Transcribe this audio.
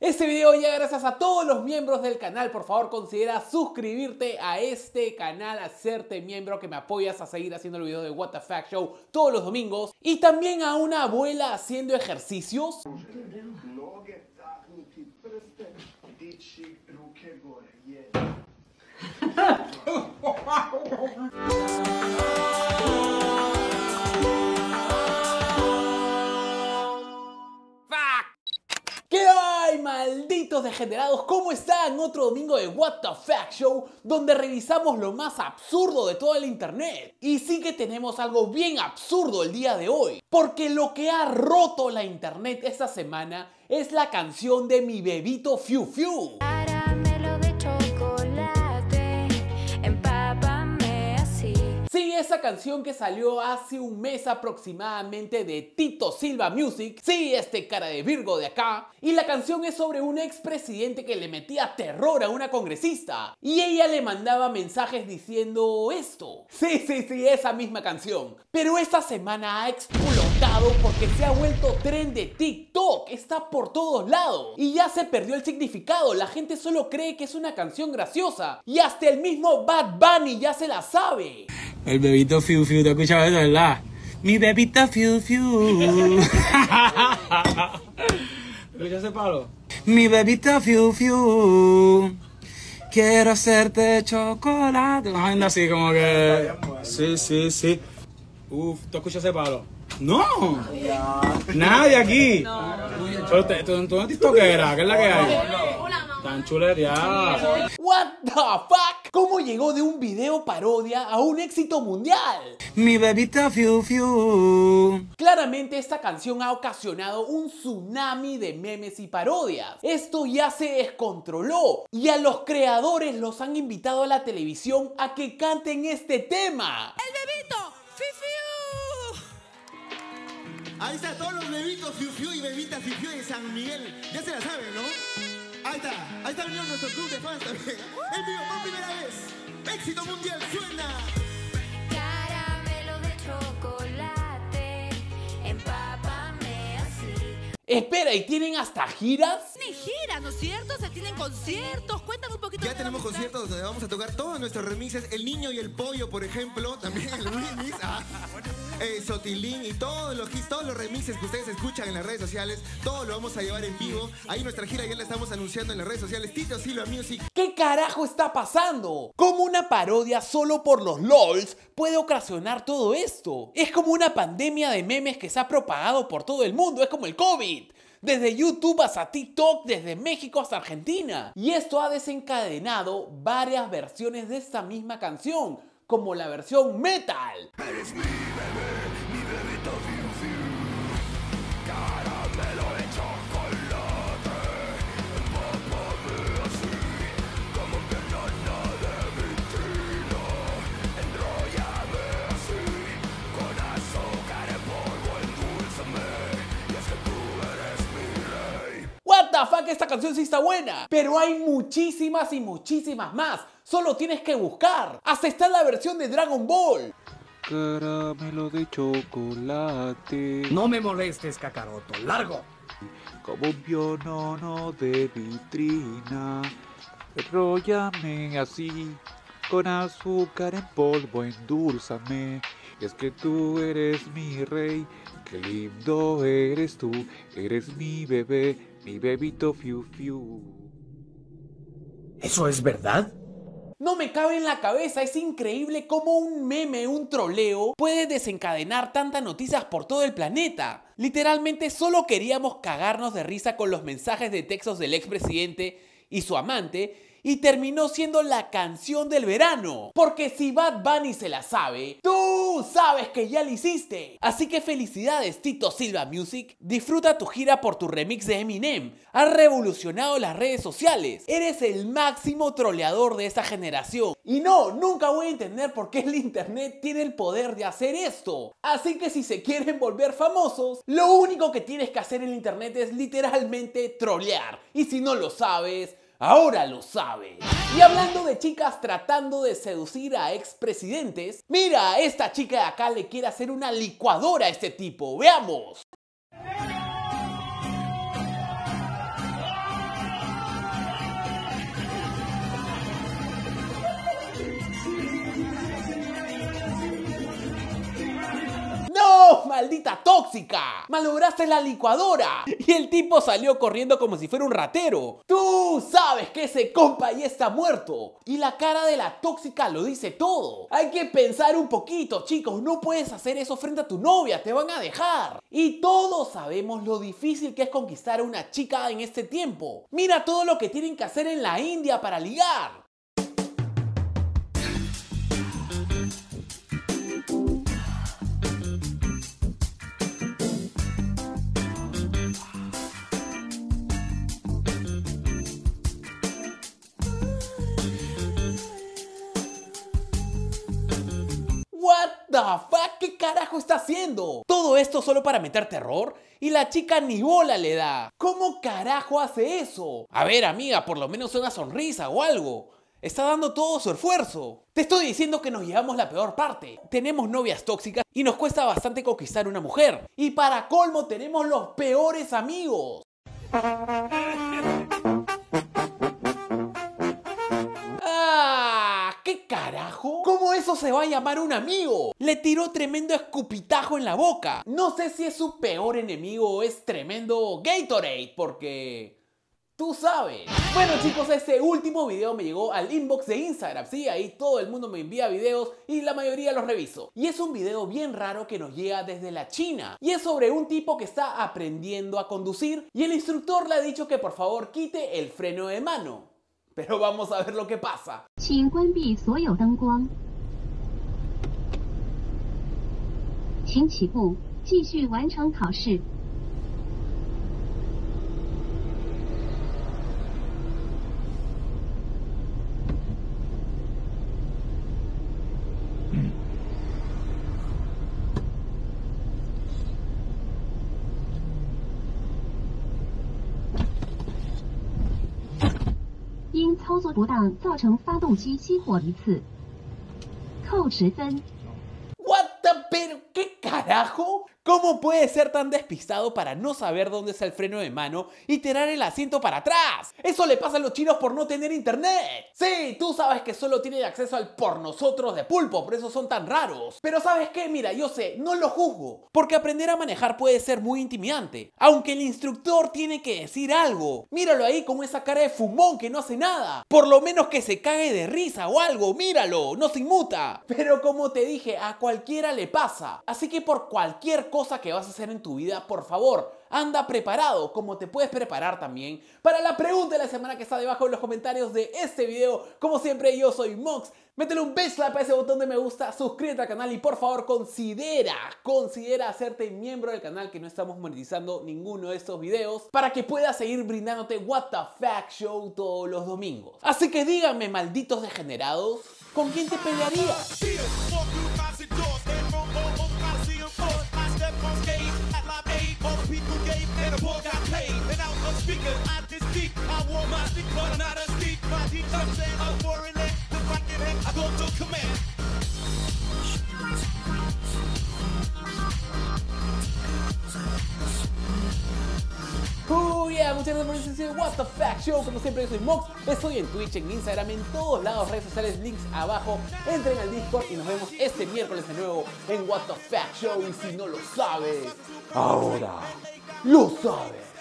Este video llega gracias a todos los miembros del canal. Por favor, considera suscribirte a este canal, hacerte miembro, que me apoyas a seguir haciendo el video de What the Fact Show todos los domingos. Y también a una abuela haciendo ejercicios. ¿Qué hay, malditos degenerados? ¿Cómo están? Otro domingo de What the Fact Show, donde revisamos lo más absurdo de todo el internet. Y sí que tenemos algo bien absurdo el día de hoy, porque lo que ha roto la internet esta semana es la canción de Mi Bebito Fiu Fiu. Sí, esa canción que salió hace un mes aproximadamente de Tito Silva Music. Sí, este cara de Virgo de acá. Y la canción es sobre un expresidente que le metía terror a una congresista. Y ella le mandaba mensajes diciendo esto. Sí, esa misma canción. Pero esta semana ha explotado porque se ha vuelto tren de TikTok. Está por todos lados. Y ya se perdió el significado. La gente solo cree que es una canción graciosa. Y hasta el mismo Bad Bunny ya se la sabe. El bebito Fiu Fiu, ¿te escuchas eso, verdad? Mi bebito Fiu Fiu. ¿Escuchas ese palo? Mi bebito Fiu Fiu, quiero hacerte chocolate. Una agenda así como que... Sí. Uf, ¿tú escuchas ese palo? ¡No! Nadie aquí. Pero tú no tiktokera, ¿qué es la que hay? Tan chulería. What the fuck? ¿Cómo llegó de un video parodia a un éxito mundial? Mi bebita Fiu Fiu. Claramente esta canción ha ocasionado un tsunami de memes y parodias. Esto ya se descontroló y a los creadores los han invitado a la televisión a que canten este tema. ¡El bebito Fiu Fiu! Ahí está, todos los bebitos Fiu Fiu y bebitas Fiu Fiu de San Miguel. Ya se la saben, ¿no? Ahí está venido nuestro club de fans también. En vivo por primera vez. Éxito mundial suena. Caramelo de chocolate, empápame así. Espera, ¿y tienen hasta giras? Tienen giras, ¿no es cierto? Se tienen conciertos. Cuéntame un poquito. Ya tenemos conciertos donde vamos a tocar todos nuestros remixes. El Niño y el Pollo, por ejemplo. También el remix. Sotilín y todos los remixes que ustedes escuchan en las redes sociales. Todo lo vamos a llevar en vivo. Ahí nuestra gira ya la estamos anunciando en las redes sociales. Tito Silva Music. ¿Qué carajo está pasando? ¿Cómo una parodia solo por los LOLs puede ocasionar todo esto? Es como una pandemia de memes que se ha propagado por todo el mundo. Es como el COVID. Desde YouTube hasta TikTok, desde México hasta Argentina. Y esto ha desencadenado varias versiones de esta misma canción, como la versión metal. Eres mi bebé, mi bebito Fiu Fiu, caramelo de chocolate, empápame así, como que lana de vitrina, enróllame así, con azúcar en polvo, endulzame, y es que tú eres mi rey. What the fuck, esta canción sí está buena. Pero hay muchísimas y muchísimas más. Solo tienes que buscar. Hasta está la versión de Dragon Ball. Caramelo de chocolate. No me molestes, Kakaroto. ¡Largo! Como un pionono de vitrina. Enróllame así. Con azúcar en polvo, endulzame. Es que tú eres mi rey. Qué lindo eres tú. Eres mi bebé, mi bebito Fiu Fiu. ¿Eso es verdad? No me cabe en la cabeza, es increíble cómo un meme, un troleo, puede desencadenar tantas noticias por todo el planeta. Literalmente solo queríamos cagarnos de risa con los mensajes de textos del expresidente y su amante, y terminó siendo la canción del verano. Porque si Bad Bunny se la sabe, tú sabes que ya la hiciste. Así que felicidades, Tito Silva Music. Disfruta tu gira por tu remix de Eminem. Has revolucionado las redes sociales. Eres el máximo troleador de esta generación. Y no, nunca voy a entender por qué el internet tiene el poder de hacer esto. Así que si se quieren volver famosos, lo único que tienes que hacer en internet es literalmente trolear. Y si no lo sabes, ahora lo sabes. Y hablando de chicas tratando de seducir a expresidentes, mira, esta chica de acá le quiere hacer una licuadora a este tipo. Veamos. maldita tóxica! ¡Malograste la licuadora! Y el tipo salió corriendo como si fuera un ratero. Tú sabes que ese compa ya está muerto. Y la cara de la tóxica lo dice todo. Hay que pensar un poquito, chicos. No puedes hacer eso frente a tu novia, te van a dejar. Y todos sabemos lo difícil que es conquistar a una chica en este tiempo. Mira todo lo que tienen que hacer en la India para ligar. What the fuck, ¿qué carajo está haciendo? Todo esto solo para meter terror y la chica ni bola le da. ¿Cómo carajo hace eso? A ver, amiga, por lo menos una sonrisa o algo. Está dando todo su esfuerzo. Te estoy diciendo que nos llevamos la peor parte. Tenemos novias tóxicas y nos cuesta bastante conquistar una mujer. Y para colmo tenemos los peores amigos. ¿Qué carajo? ¿Cómo eso se va a llamar un amigo? Le tiró tremendo escupitajo en la boca. No sé si es su peor enemigo o es tremendo Gatorade, porque... tú sabes. Bueno, chicos, este último video me llegó al inbox de Instagram. Sí, ahí todo el mundo me envía videos y la mayoría los reviso. Y es un video bien raro que nos llega desde la China. Y es sobre un tipo que está aprendiendo a conducir y el instructor le ha dicho que por favor quite el freno de mano. Pero vamos a ver lo que pasa. 请关闭所有灯光。请起步，继续完成考试。 因操作不当造成发动机熄火一次，扣10分。 What the... ¿pero qué carajo? ¿Cómo puede ser tan despistado para no saber dónde está el freno de mano y tirar el asiento para atrás? Eso le pasa a los chinos por no tener internet. Sí, tú sabes que solo tienen acceso al por nosotros de pulpo, por eso son tan raros. Pero ¿sabes qué? Mira, yo sé, no lo juzgo, porque aprender a manejar puede ser muy intimidante. Aunque el instructor tiene que decir algo. Míralo ahí con esa cara de fumón que no hace nada. Por lo menos que se cague de risa o algo, míralo, no se inmuta. Pero como te dije, a cualquiera le pasa. Así que por cualquier cosa que vas a hacer en tu vida, por favor, anda preparado, como te puedes preparar también para la pregunta de la semana que está debajo en los comentarios de este video. Como siempre, yo soy Mox. Métele un bitch slap a ese botón de me gusta, suscríbete al canal y por favor considera hacerte miembro del canal, que no estamos monetizando ninguno de estos videos, para que puedas seguir brindándote What the Fact Show todos los domingos. Así que díganme, malditos degenerados, ¿con quién te pelearías? Muchas gracias por este What the Fact Show. Como siempre, yo soy Mox. Estoy en Twitch, en Instagram, en todos lados, redes sociales, links abajo. Entren al Discord y nos vemos este miércoles de nuevo en What the Fact Show. Y si no lo sabes, ahora lo sabes.